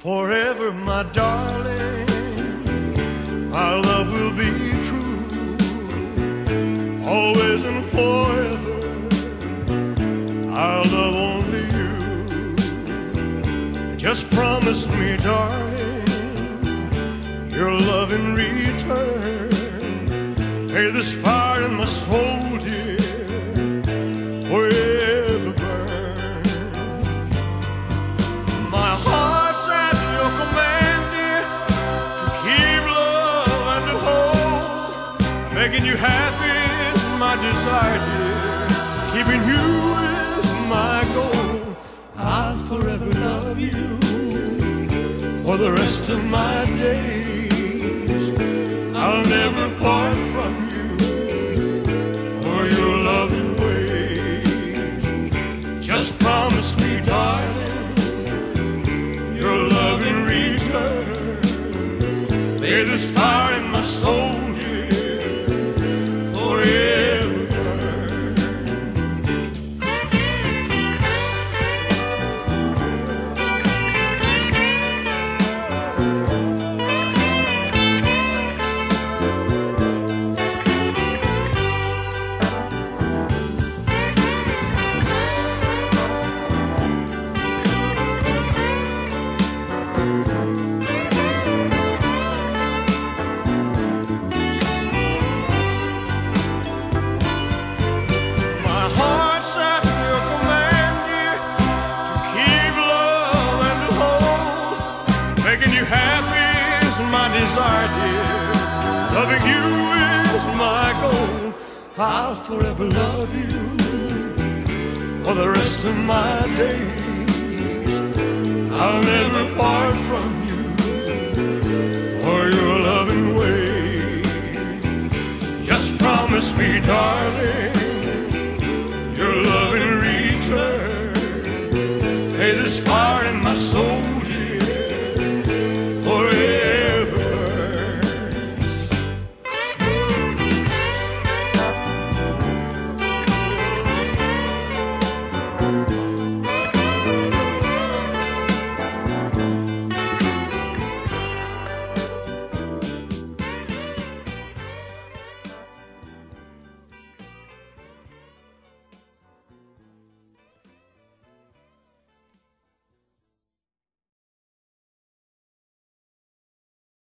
forever, my darling. Our love will be true, always and forever. Our love only you. Just promise me, darling, your love in return. May this fire in my soul, dear, forever burn. My heart's at your command, dear, to keep love and to hold. Making you happy is my desire, dear. Keeping you is my goal. I'll forever love you for the rest of my days. I'll never part from you or your loving ways. Just promise me, darling, your love in return. May this fire in my soul, dear, forever burn. Making you happy is my desire, dear. Loving you is my goal. I'll forever love you for the rest of my days. I'll never part from you or your loving way. Just promise me, darling,